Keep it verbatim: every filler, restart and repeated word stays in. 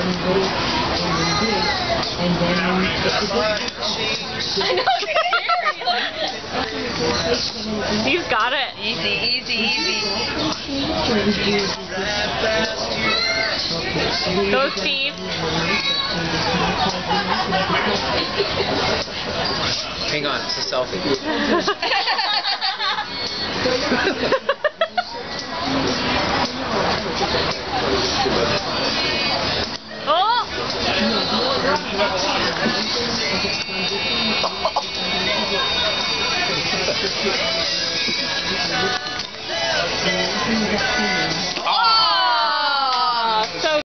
And then I know. Steve's got it. Easy, easy, easy. Go, Steve. Hang on, it's a selfie. Oh! Thank you.